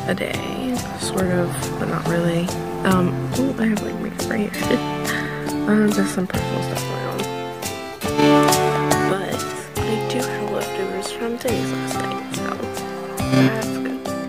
a day, sort of, but not really. Oh, I have like makeup right here. Just some personal stuff going on. But I do have leftovers from today's last night, so that's good.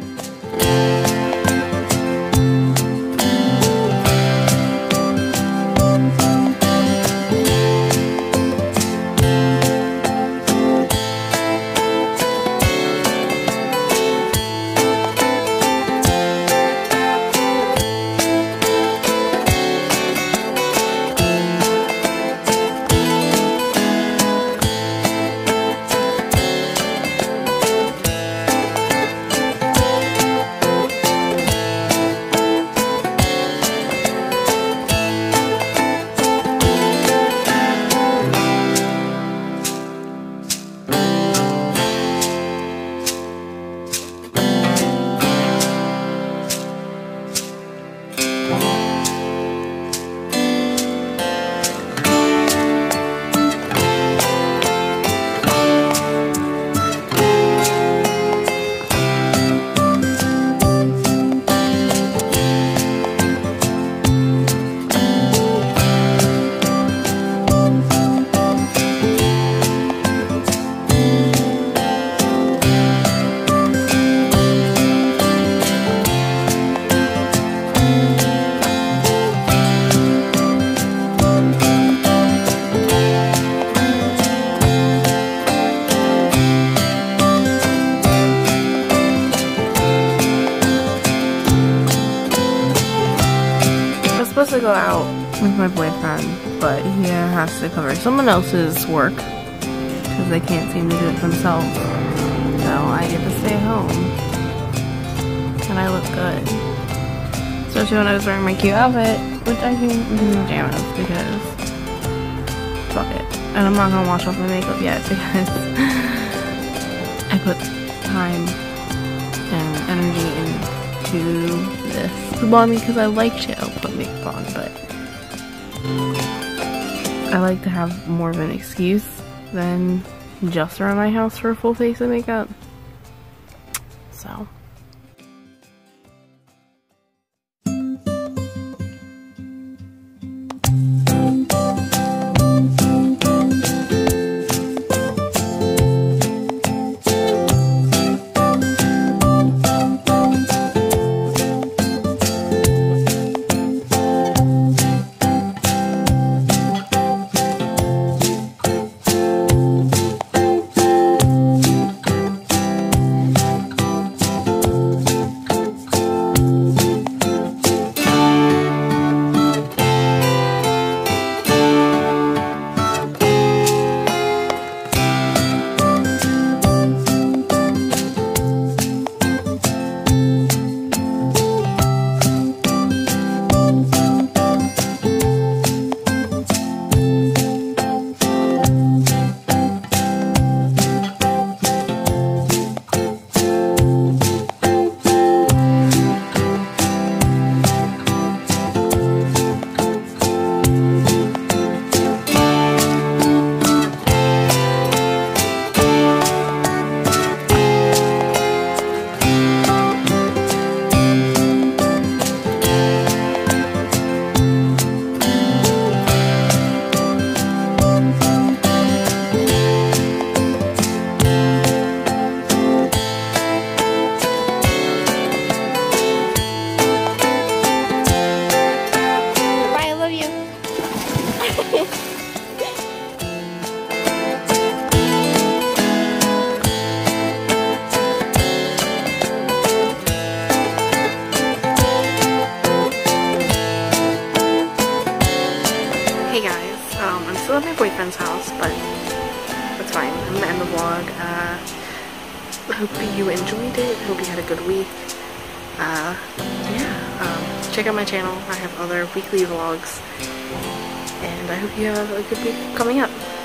To go out with my boyfriend, but he has to cover someone else's work because they can't seem to do it themselves, so I get to stay home and I look good, especially when I was wearing my cute outfit, which I can in pajamas because fuck it. And I'm not gonna wash off my makeup yet because I put time and energy into this. Well, I mean, because I like to put makeup on, but I like to have more of an excuse than just around my house for a full face of makeup. So. still at my boyfriend's house, but that's fine. I'm gonna end the vlog. Hope you enjoyed it. Hope you had a good week. Check out my channel. I have other weekly vlogs, and I hope you have a good week coming up.